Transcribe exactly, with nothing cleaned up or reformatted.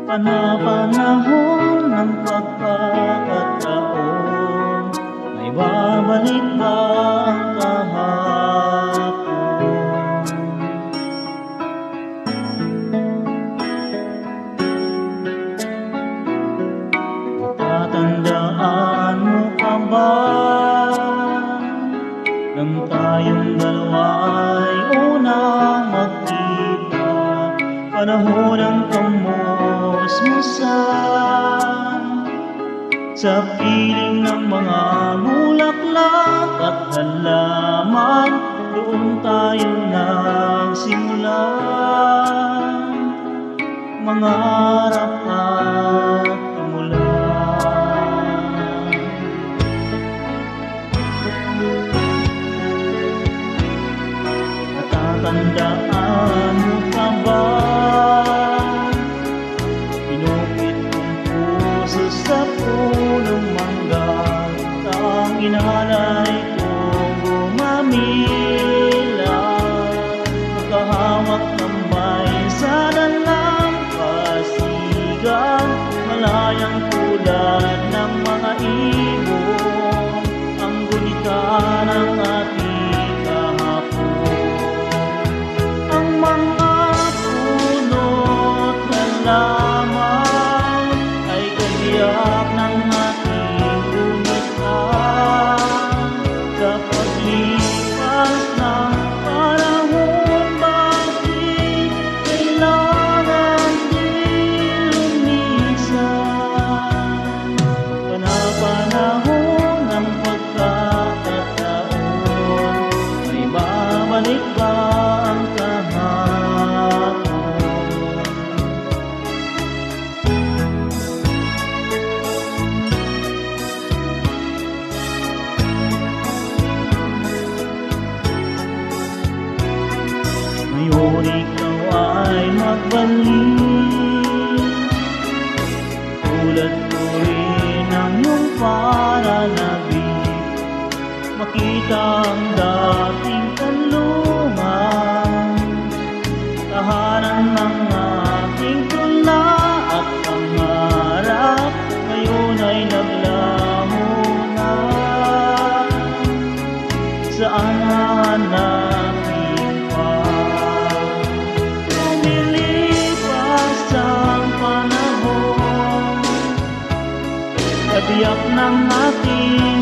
Panapanahon ng pagkakataon, may babalik ba ang kahapon? Tatandaan mo pa ba nang tayong dalawa'y unang magkita? Panahon ng kamusmusan sa piling ng mga bulaklak at halaman, doon tayo nagsimula mangarap at tumulan. Natatandaan mo pa ba sa punong mangga, ang inalay kong gumamilat, magkahawak ng may sa dalampasigan, malayang tulad ng mga ibon, ang gunita ng ating kahapon. Ang mga puno't halaman iyak ng ating gunitan sa paglipas ng panahon. Bakit kailangan din lumisan? Panapanahon ng pagkakataon, may babalik ba ang kahapon? Ngayon ikaw ay magbalik, tulad ko rin ang iyong pananabik, makita ang dating kanlungan, tahanan ng aking tula at pangarap, ngayon ay naglaho na. Saan hanapin pa? Biyak ng ating